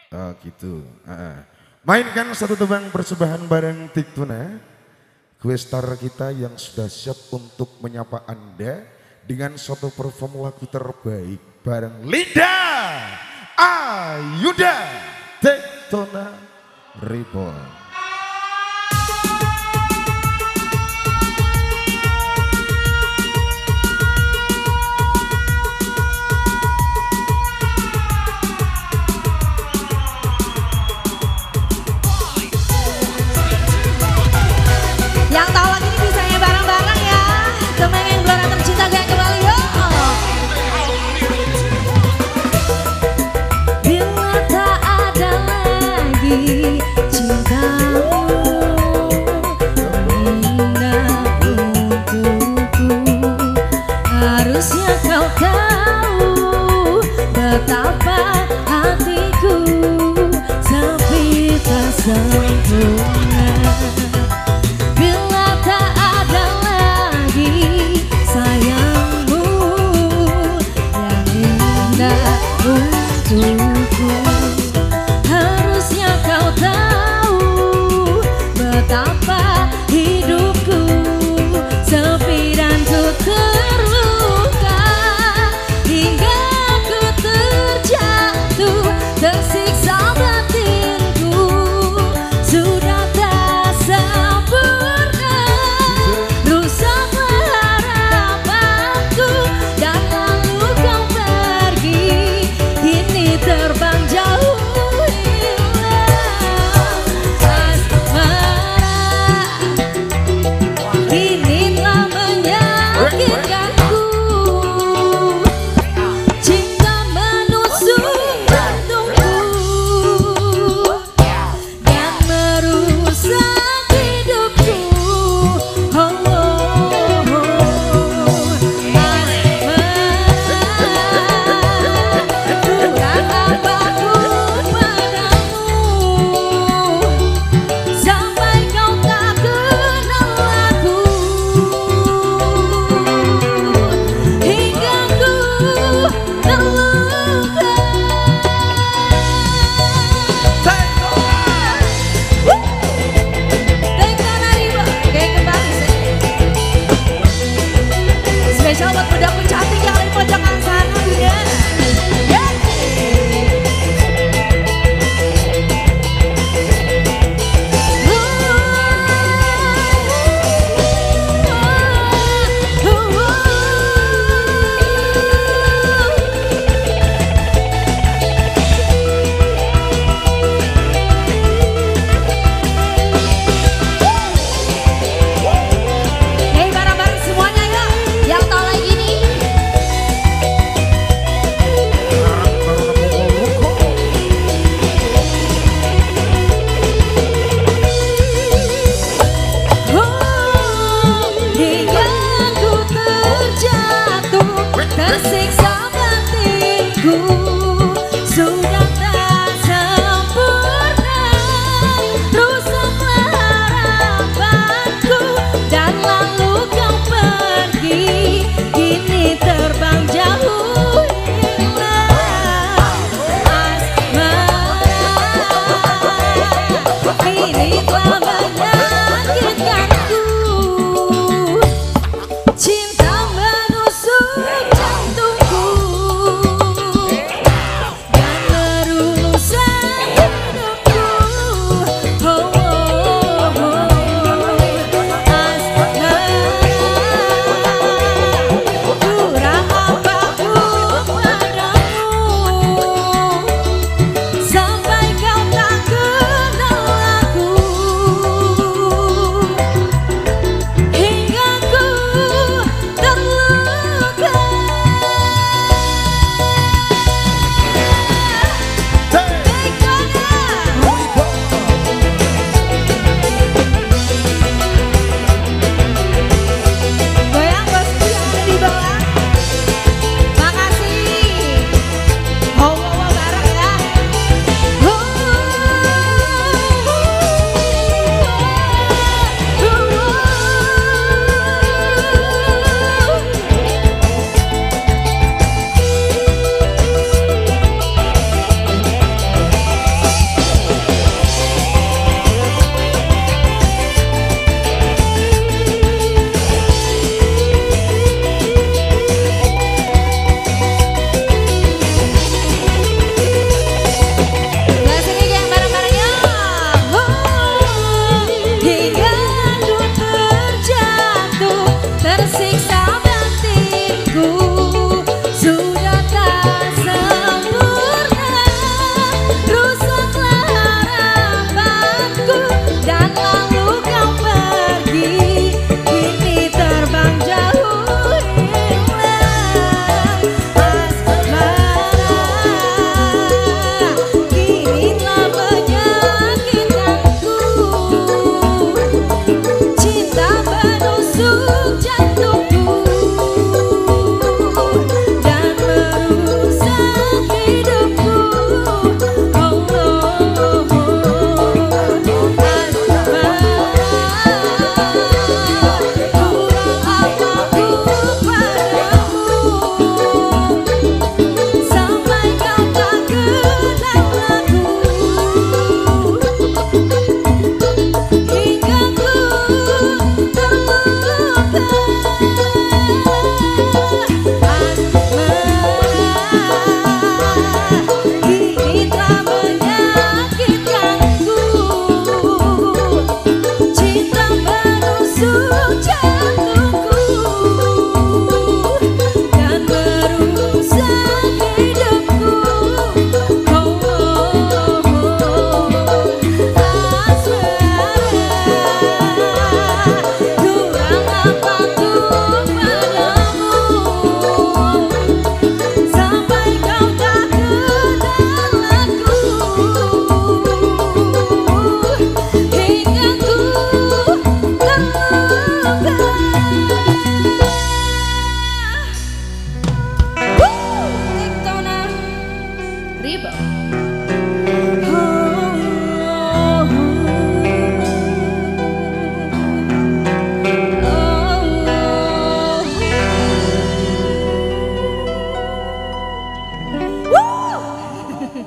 Oh gitu. Mainkan satu tebang persembahan bareng Tiktuna, kue star kita yang sudah siap untuk menyapa Anda dengan satu perform lagu terbaik bareng Linda Ayuda Tiktuna Reborn. Yang tahu lagi ini bisa ya bareng-bareng ya. Temen yang gelora tercinta kayak kembali yuk. Bila tak ada lagi cintamu indah untukku, harusnya kau tahu betapa hatiku sepi tak sempurna. Untukku, harusnya kau tahu betapa hidupku sepi dan ku terluka, hingga ku terjatuh, tersiksa batinku, sudah tak sempurna, rusaklah harapanku, dan lalu kau pergi. Ini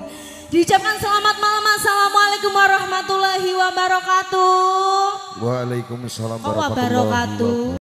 Diucapkan selamat malam, assalamualaikum warahmatullahi wabarakatuh. Waalaikumsalam Oh, warahmatullahi wabarakatuh. wabarakatuh.